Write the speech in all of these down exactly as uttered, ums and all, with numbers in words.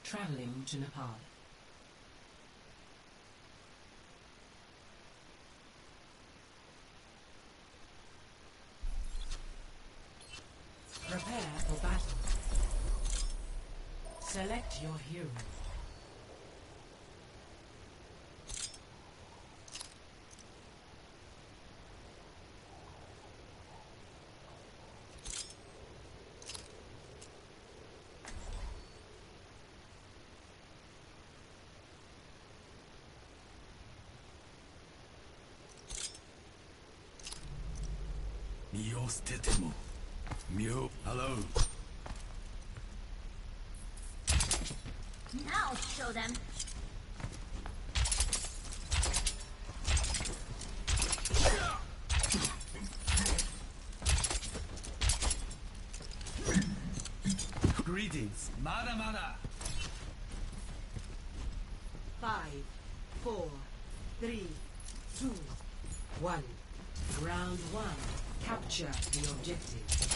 Traveling to Nepal. Prepare for battle. Select your hero. Hello. Now show them. Greetings, Mada Mada. Five, four, three, two, one. Round one. Capture the objective.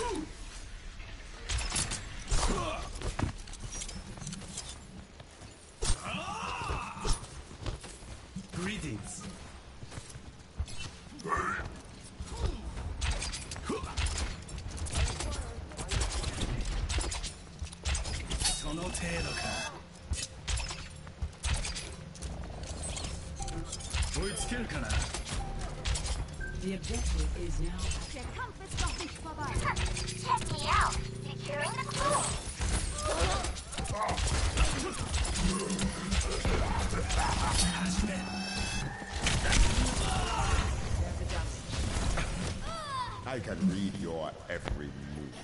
Greetings. Sono tedo ka. Oitsukeru kana? The objective is now. Der Kampf ist noch nicht vorbei. Check me out. Securing the core. I can read your every move.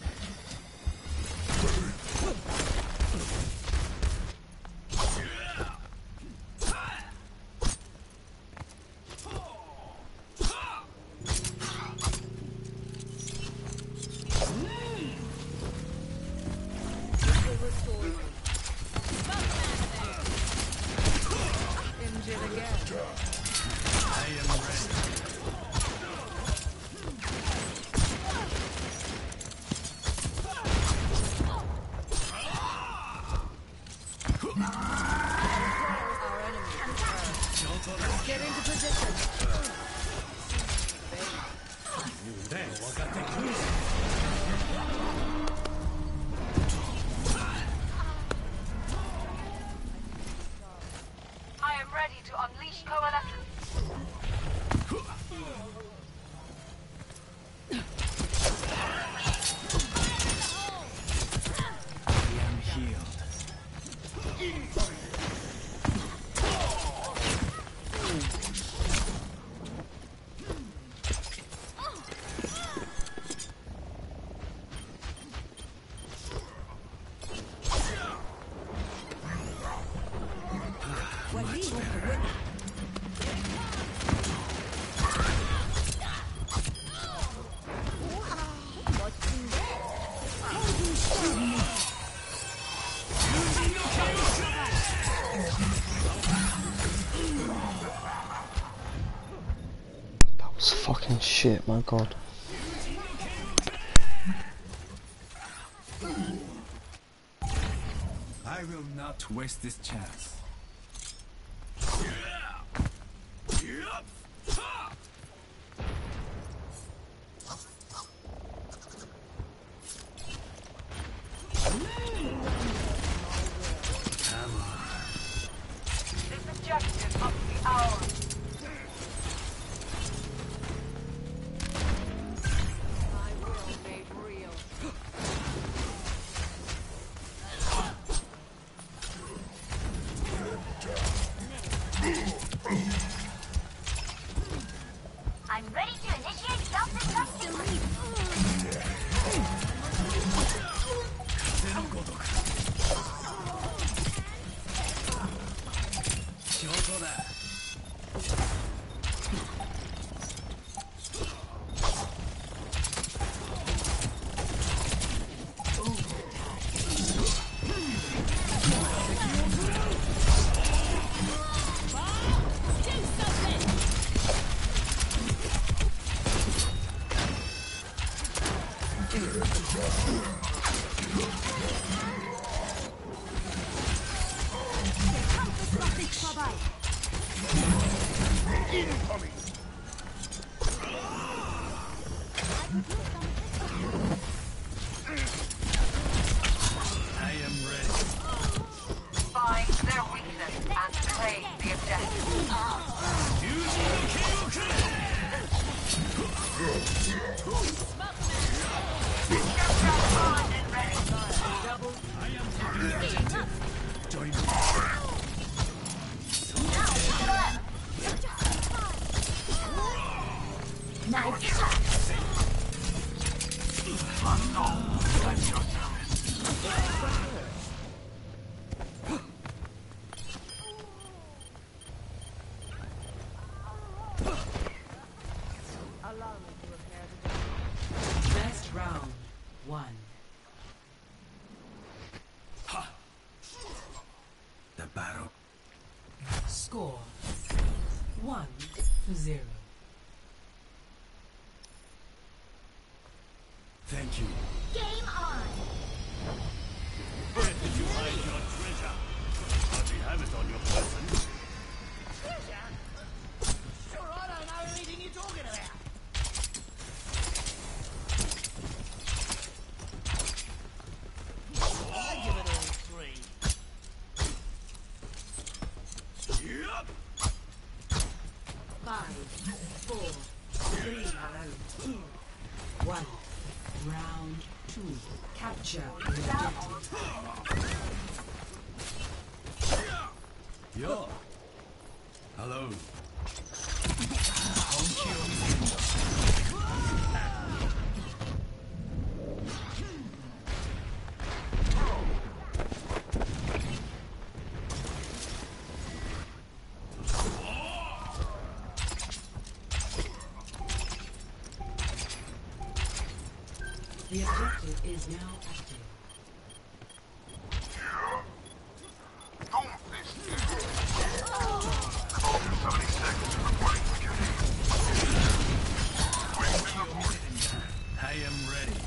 Fucking shit, my god. I will not waste this chance. This objective must be ours. Incoming! I am ready. Find their weakness and play the objective. Get your on and ready. Join me. Best round one. The battle. Score one to zero. Thank you. Game on! Where did you hide your treasure? Hardly have it on your person. Sure, I don't know anything you're talking about. I give it all three. Five, four, three, two, one. Round two. Capture the objective. Yo. Hello. The objective is now active. I am ready.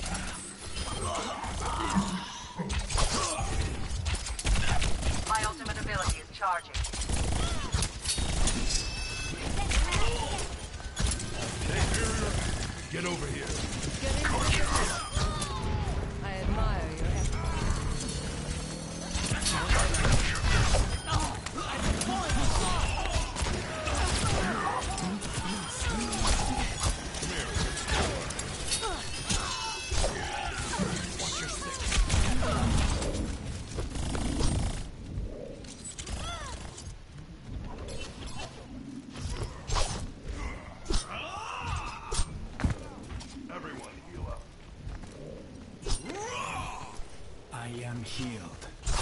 My ultimate ability is charging. Get over here. I admire your effort. Everyone heal up. I am healed.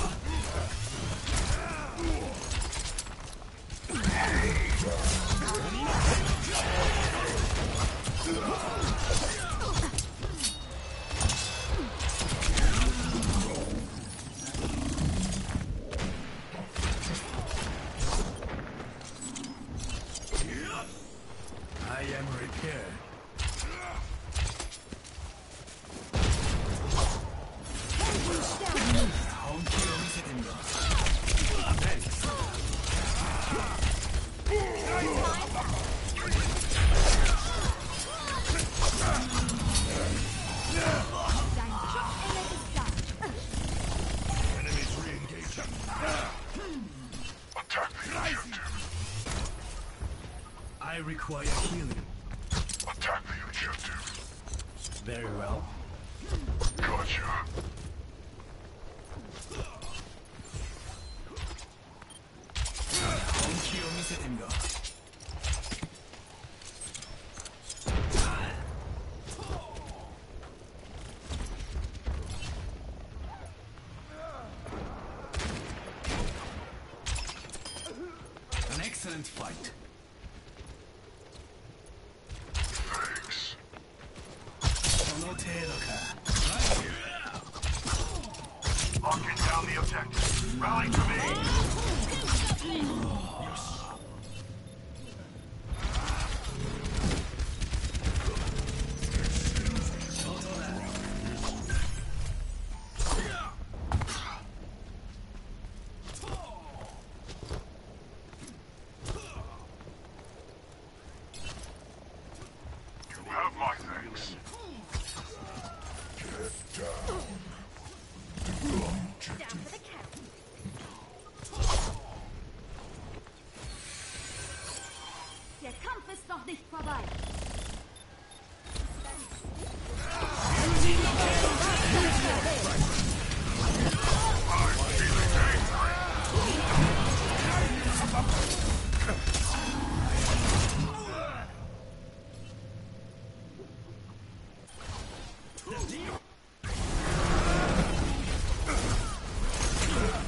I am repaired. Enemies re-engaging. Attack the objective. I require healing. Attack the objective. Very well. Gotcha. An excellent fight. Thanks. その程度か。 Locking down the objective. Rally to me.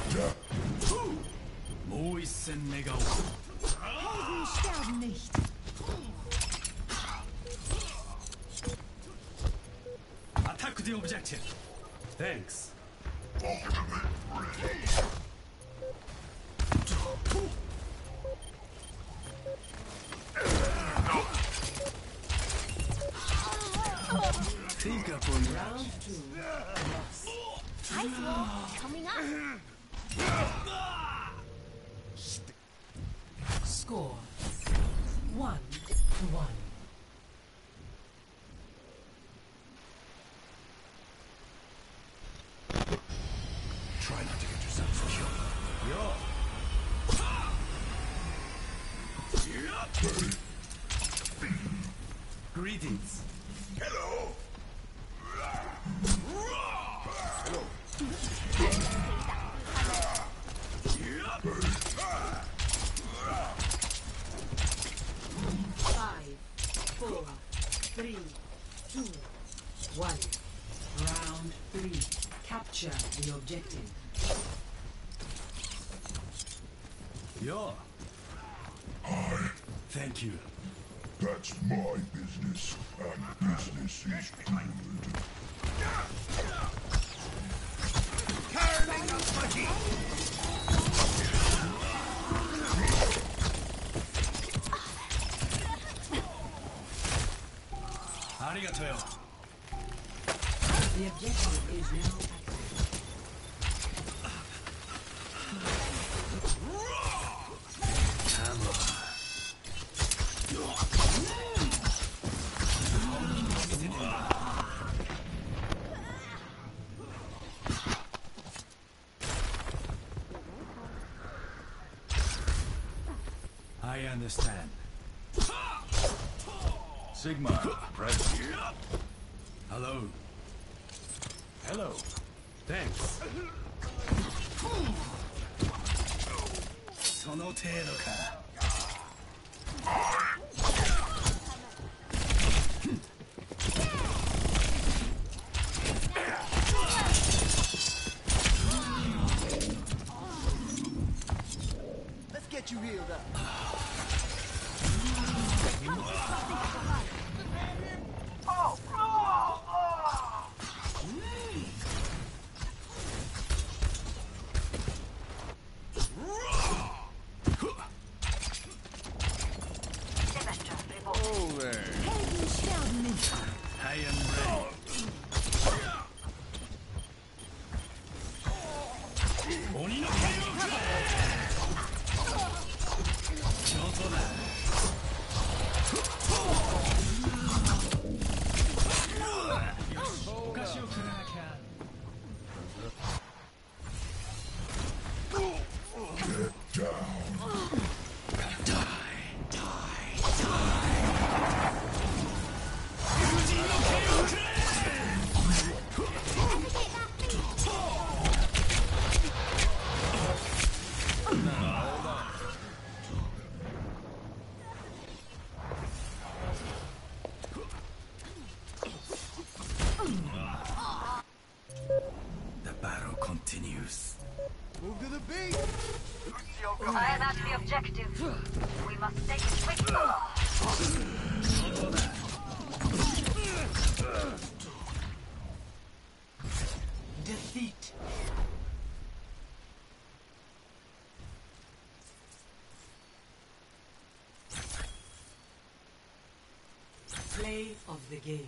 もう一戦願おう。 Helden sterben nicht. Attack the objective. Thanks. Think upon that. Round two. Ice wall coming up. Score one to one. Try not to get yourself killed. Yo. Greetings. Hello. Five, four, three, two, one. Round three. Capture the objective. Yo. Thank you. That's my business, and business is good. Turning up budgie. Arigato. The objective is now active. I understand. Sigma, present. Hello. Hello. Thanks. その程度か。 Let's get you healed up. Oh there. Helden sterben nicht. I am ready. Oni no Kairoku! 上等だ。お菓子をくれなきゃ。 Get down. The battle continues. Move to the beat. I am at the objective. We must take it quickly. Defeat. Play of the game.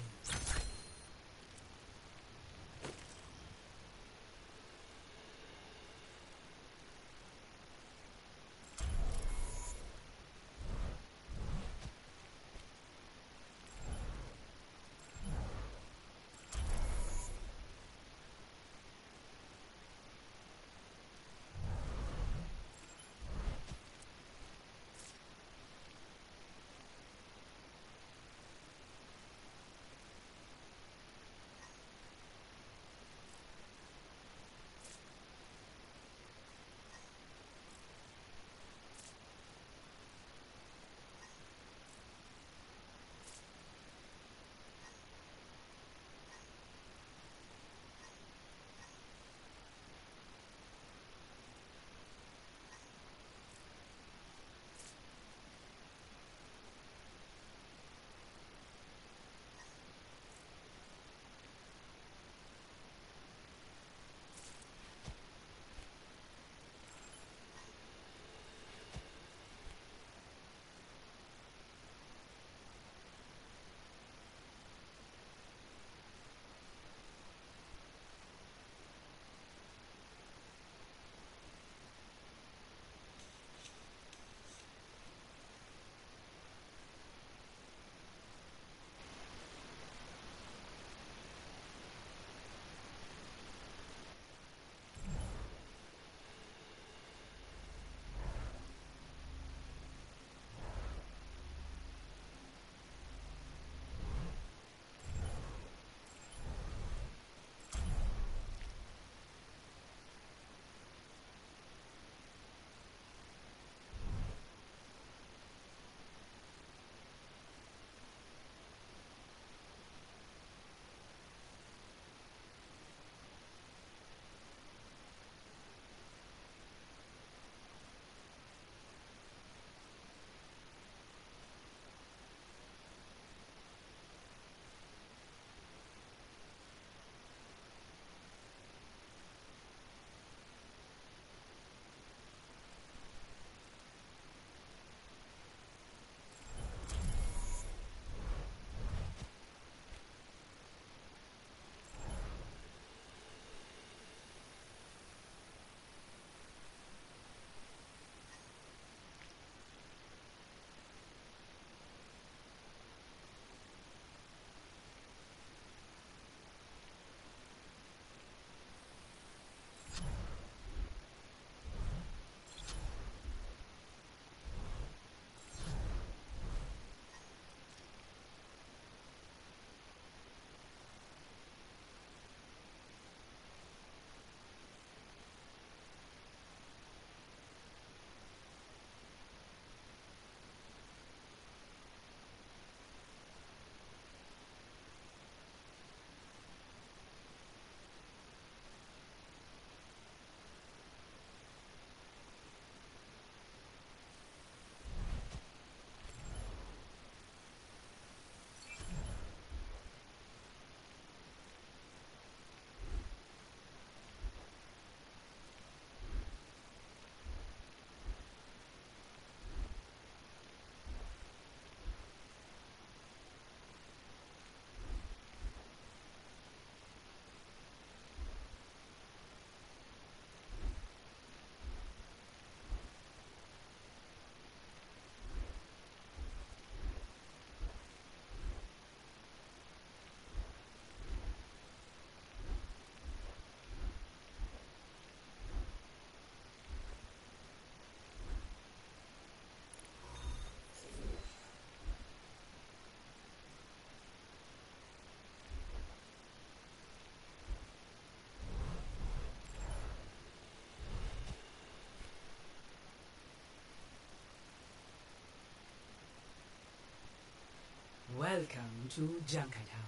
Welcome to Junkertown.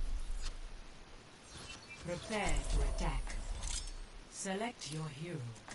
Prepare to attack. Select your hero.